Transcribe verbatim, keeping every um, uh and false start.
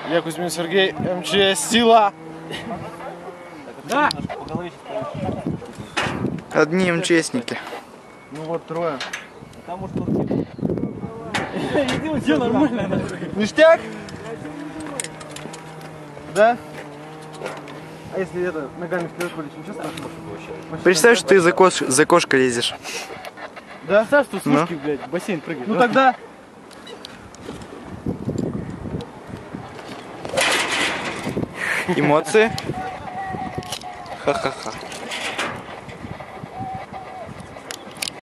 Я Кузьмин Сергей, МЧС Сила. Да. Одни МЧСники. Ну вот трое. Там может турки. Все нормально. Ништяк? Да? А если это ногами вперед вылечь, ничего страшного? Представь, что ты за, кош... за кошкой лезешь. Да? Представь, что с Ну. ушки, блядь, в бассейн прыгает. Ну тогда... Эмоции? Ха-ха-ха.